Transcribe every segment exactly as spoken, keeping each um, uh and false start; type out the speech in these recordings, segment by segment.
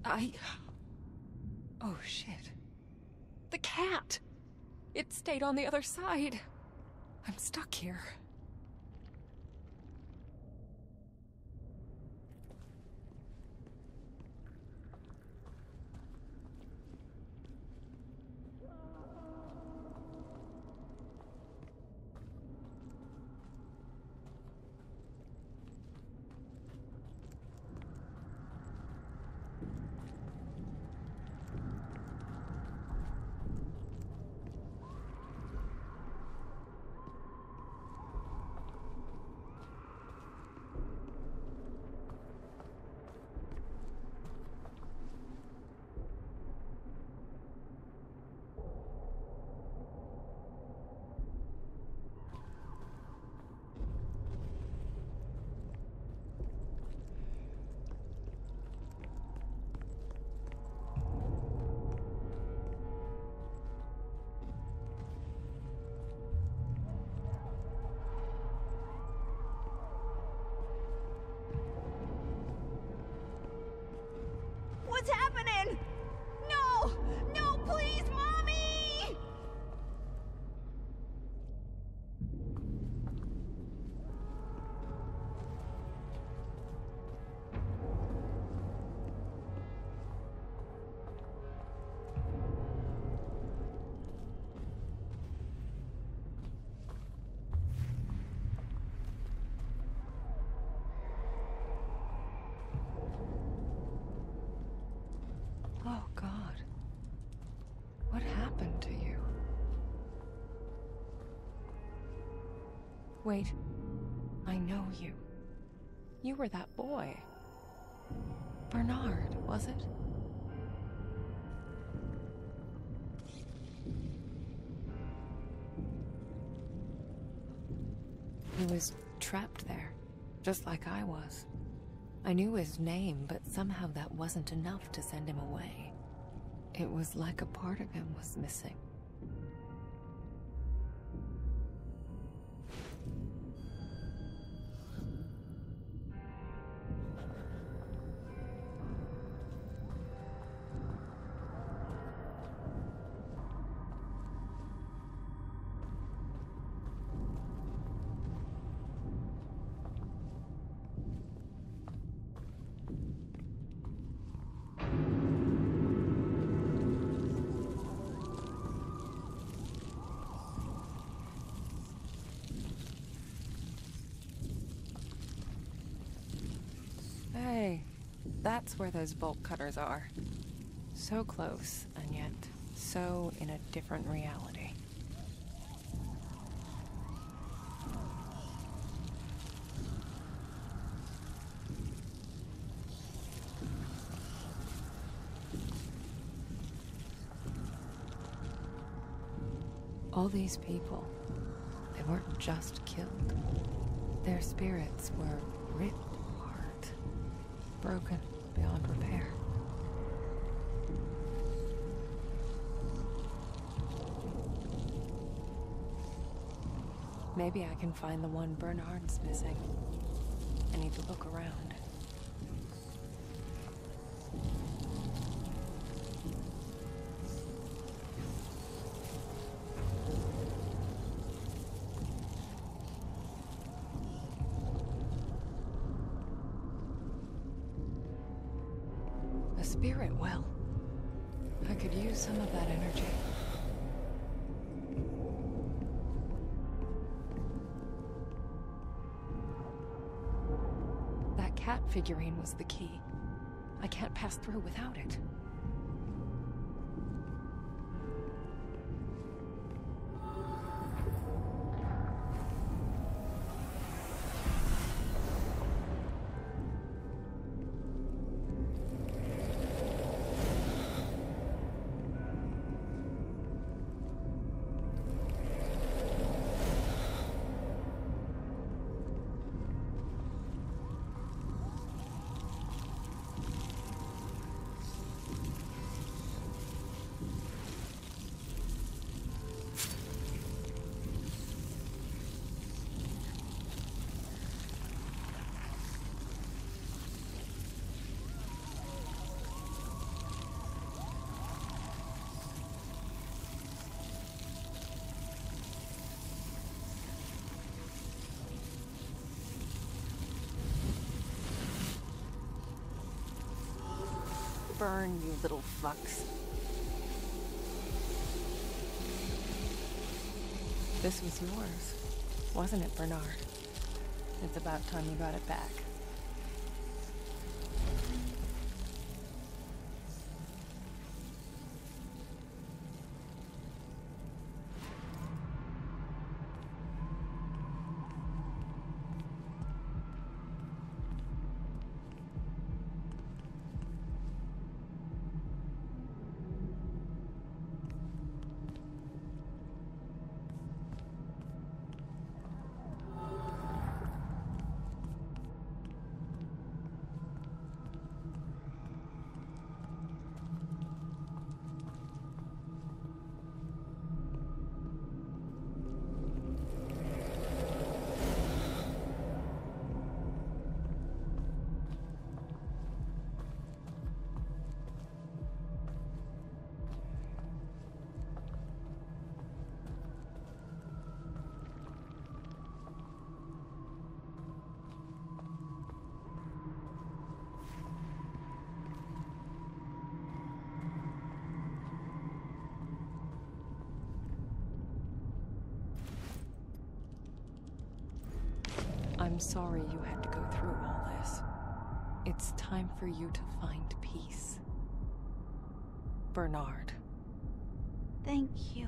I... Oh, shit. The cat! It stayed on the other side. I'm stuck here. What's happening? No! No, please, Mommy! Oh, God. What happened to you? Wait. I know you. You were that boy. Bernard, was it? He was trapped there, just like I was. I knew his name, but somehow that wasn't enough to send him away. It was like a part of him was missing. Hey, that's where those bolt cutters are. So close, and yet so in a different reality. All these people, they weren't just killed. Their spirits were ripped apart, broken beyond repair. Maybe I can find the one Bernard's missing. I need to look around. A spirit well. I could use some of that energy. That cat figurine was the key. I can't pass through without it. Burn, you little fucks. This was yours, wasn't it, Bernard? It's about time you got it back. I'm sorry you had to go through all this. It's time for you to find peace. Bernard. Thank you.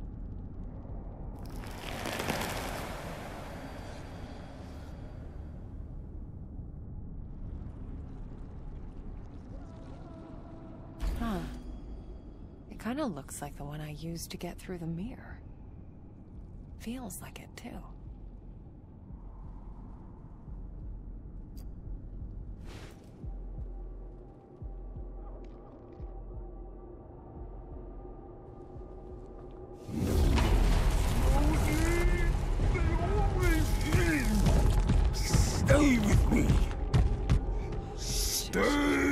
Huh. It kind of looks like the one I used to get through the mirror. Feels like it, too. Stay with me. Stay.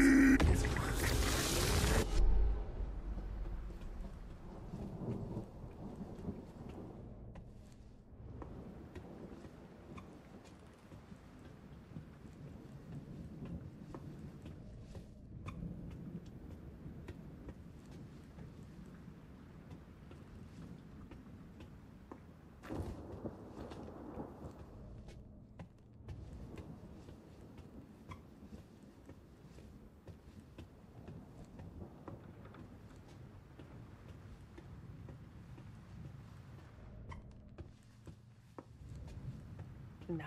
No.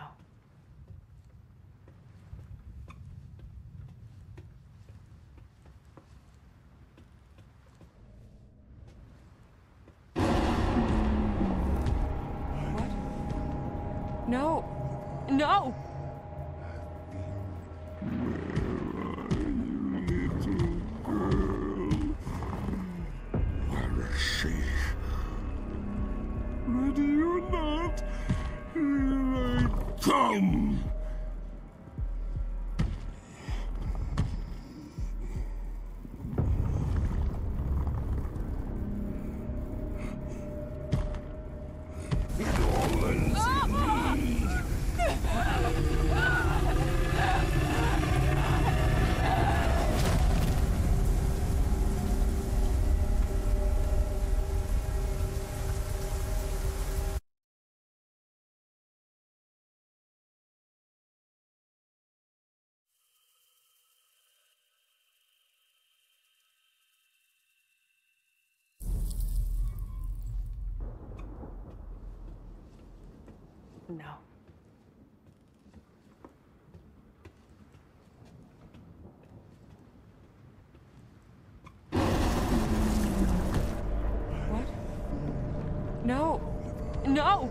What? No! No! Where is she? Ready or not, here I come! No. What? No! No!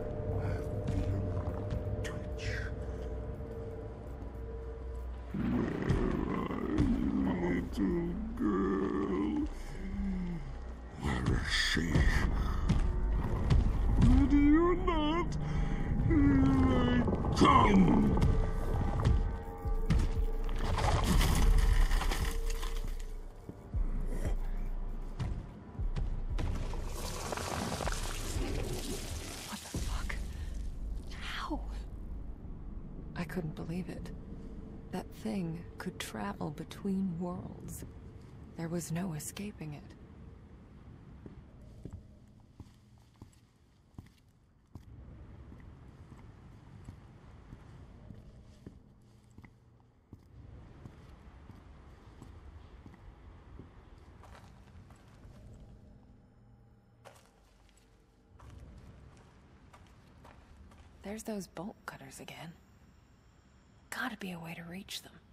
Little girl. Where is she? Ready or not, here I come! What the fuck? How? I couldn't believe it. That thing could travel between worlds. There was no escaping it. There's those bolt cutters again. Gotta be a way to reach them.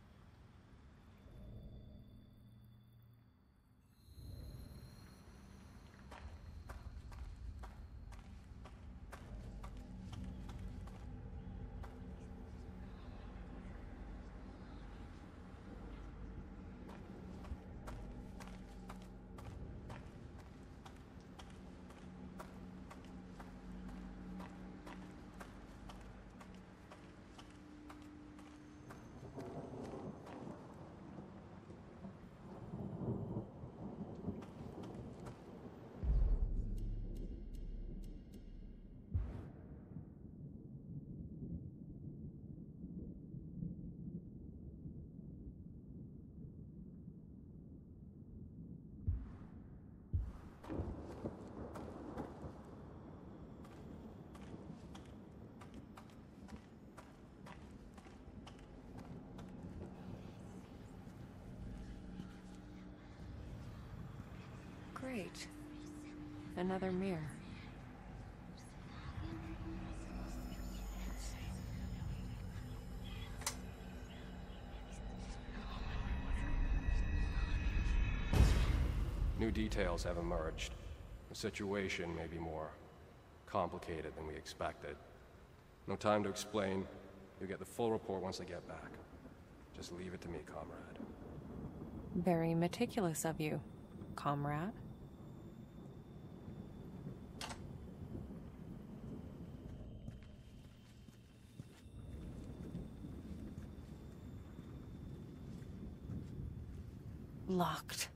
Great. Another mirror. New details have emerged. The situation may be more complicated than we expected. No time to explain. You'll get the full report once I get back. Just leave it to me, comrade. Very meticulous of you, comrade. Locked.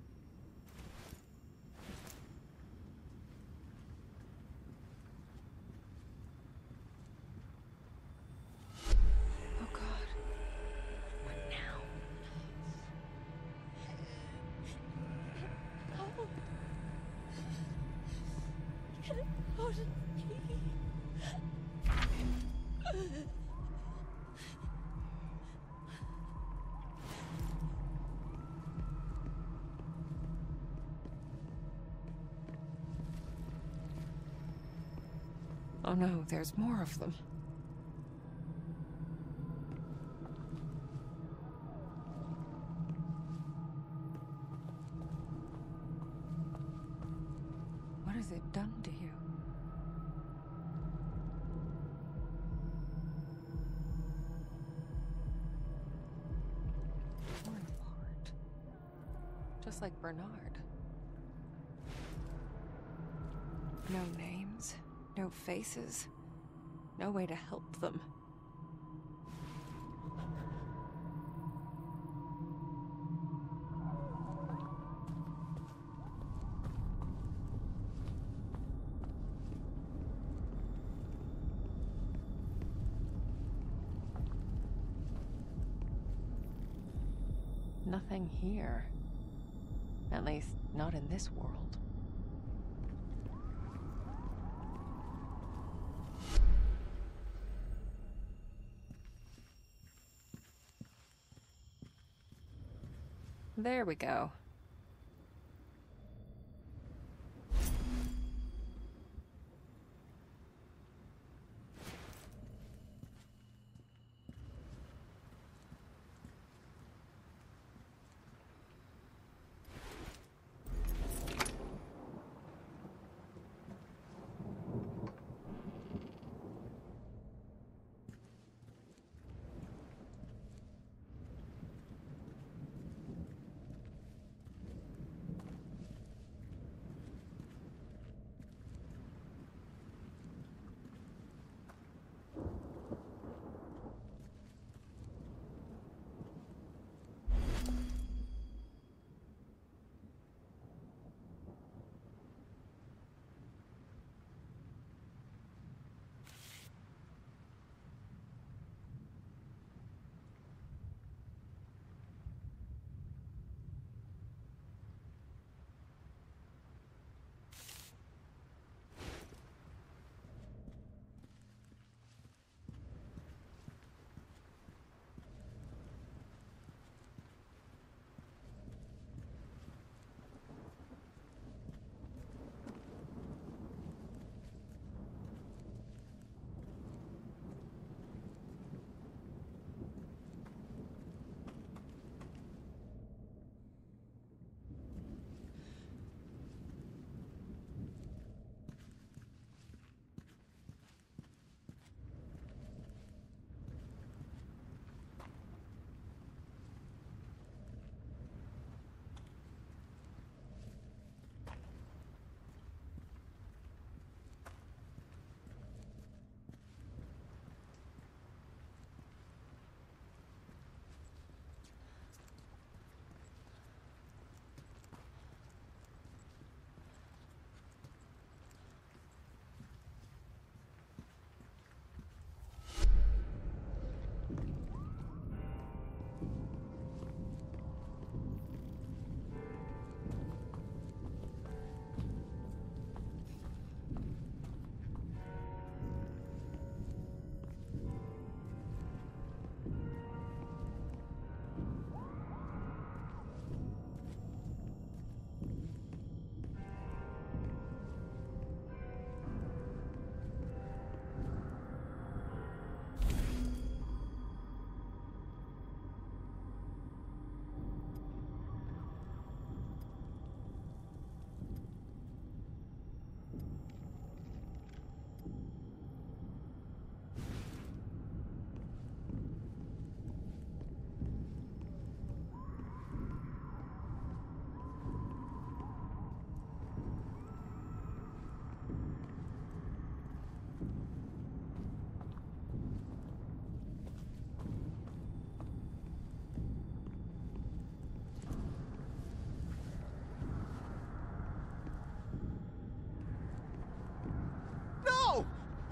Oh God. What now? Oh. Get it out of me. Oh no, there's more of them. What has it done to you? Torn apart. Just like Bernard. No names. No faces. No way to help them. Nothing here. At least, not in this world. There we go.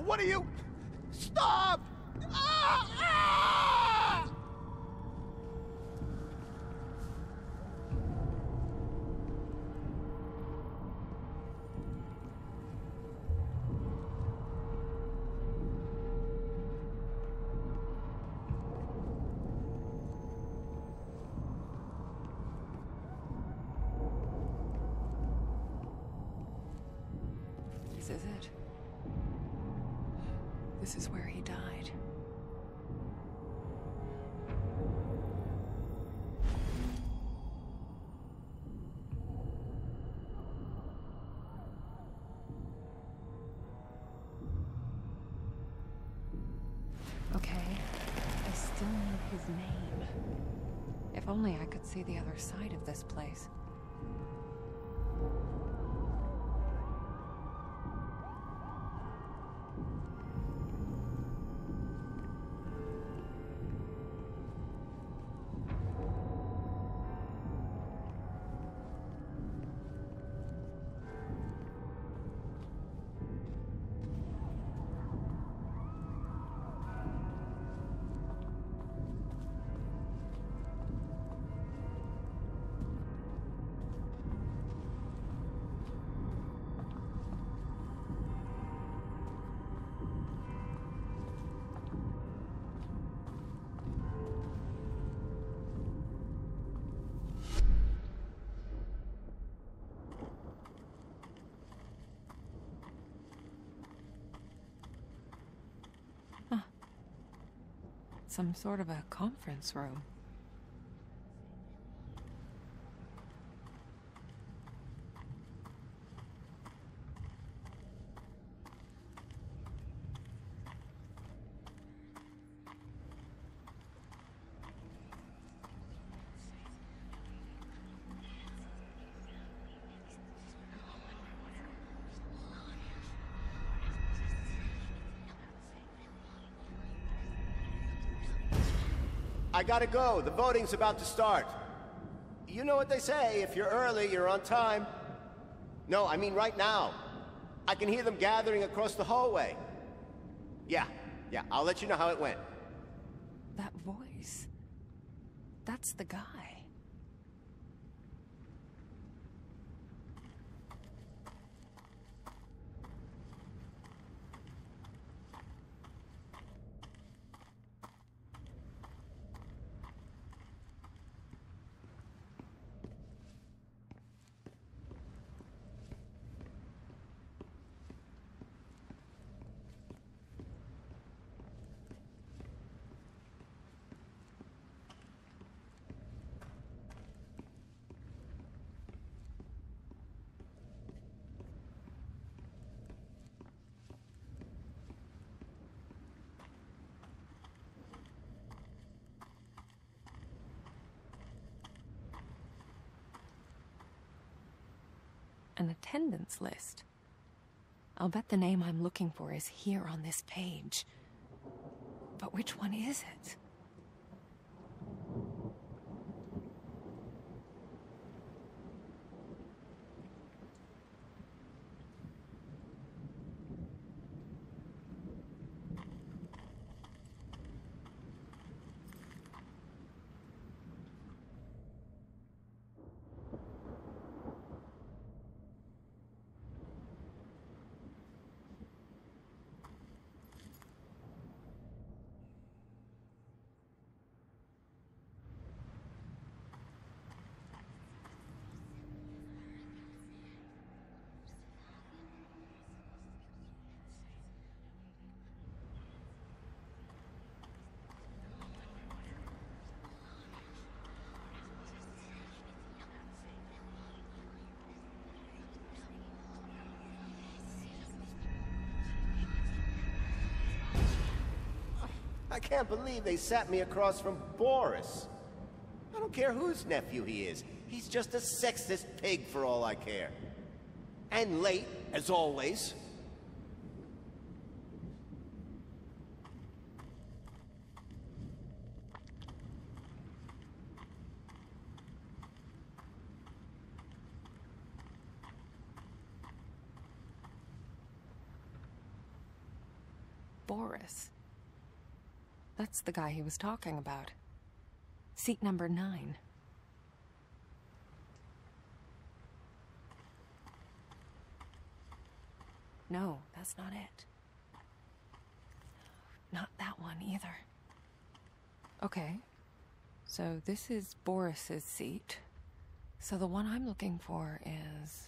What are you... Stop! Ah! Ah! This is it. This is where he died. Okay, I still need his name. If only I could see the other side of this place. Some sort of a conference room. I gotta go. The voting's about to start. You know what they say, if you're early, you're on time. No, I mean right now. I can hear them gathering across the hallway. Yeah, yeah, I'll let you know how it went. That voice. That's the guy. An attendance list. I'll bet the name I'm looking for is here on this page. But which one is it? I can't believe they sat me across from Boris. I don't care whose nephew he is. He's just a sexist pig for all I care. And late, as always. Boris. That's the guy he was talking about. Seat number nine. No, that's not it. Not that one either. Okay. So this is Boris's seat. So the one I'm looking for is...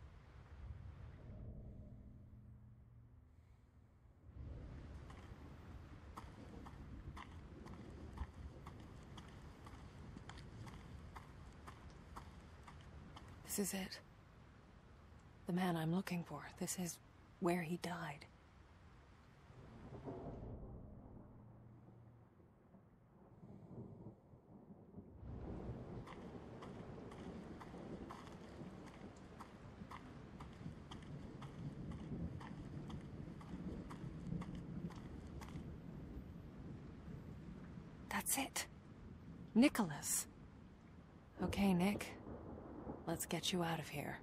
This is it. The man I'm looking for. This is where he died. That's it. Nicholas. Okay, Nick. Let's get you out of here.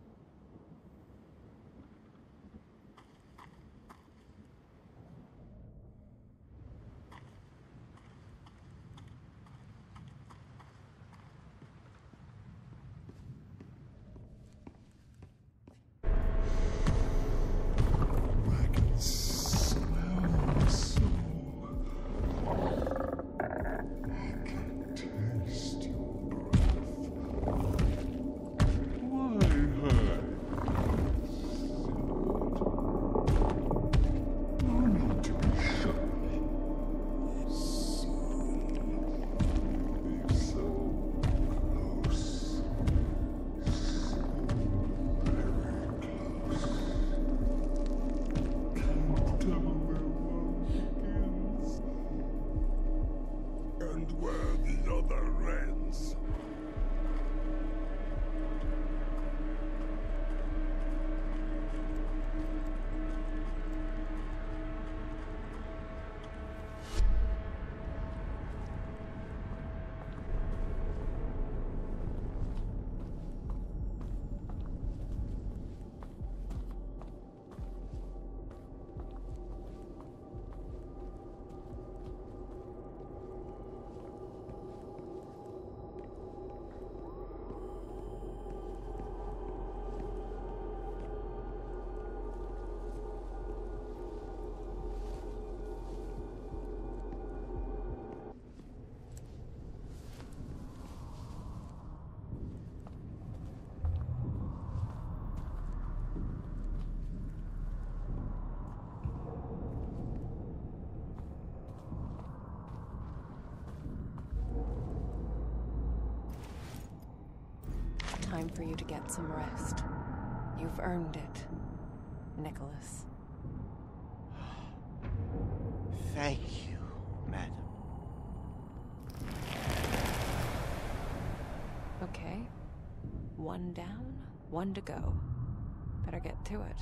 Time for you to get some rest. You've earned it, Nicholas. Thank you, madam. Okay. One down, one to go. Better get to it.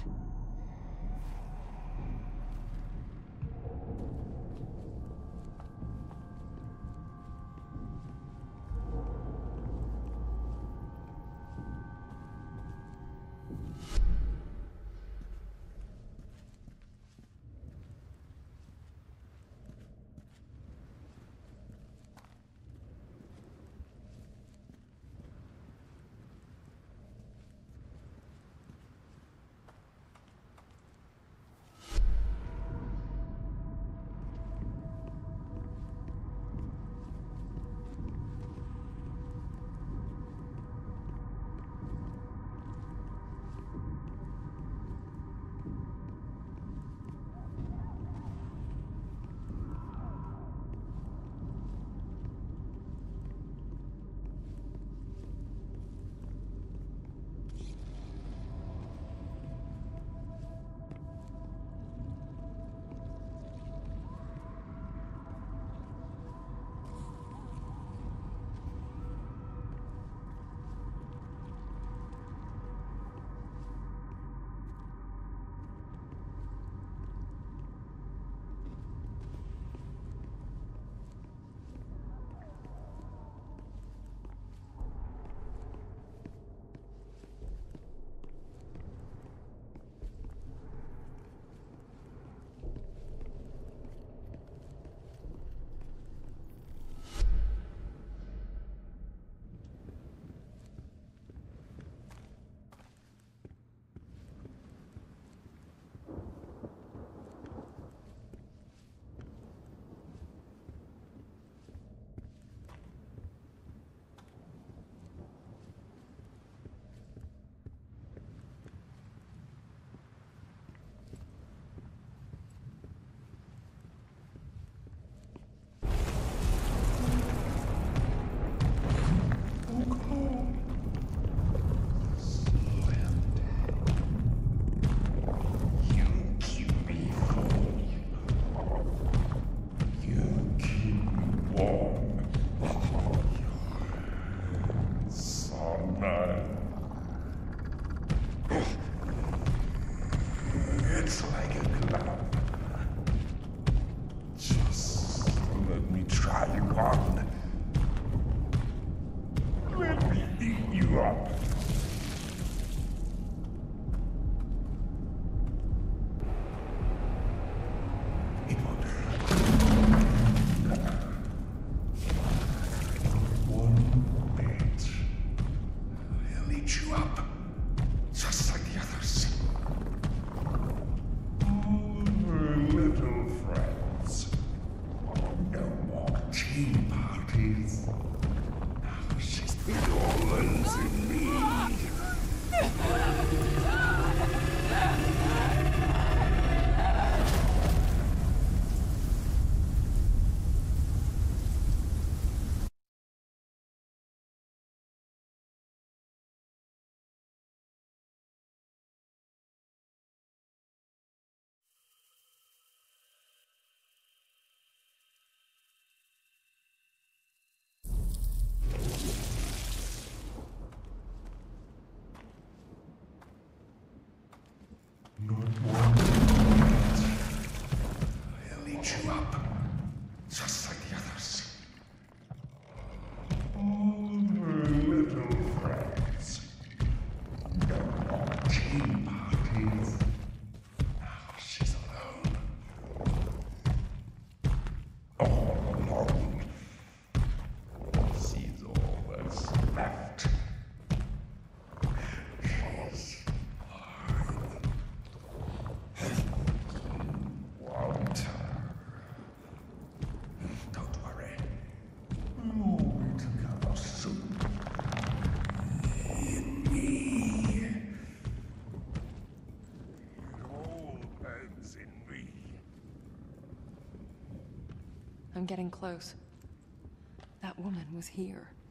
parties. Now she's dormant in me. Not one minute. I'll eat you up, just like the others. All her little friends. No tea parties. Now she's alone. All alone. She's all that's left. She's want her. Don't worry. We'll all be together soon. In me. It all ends in me. I'm getting close. That woman was here.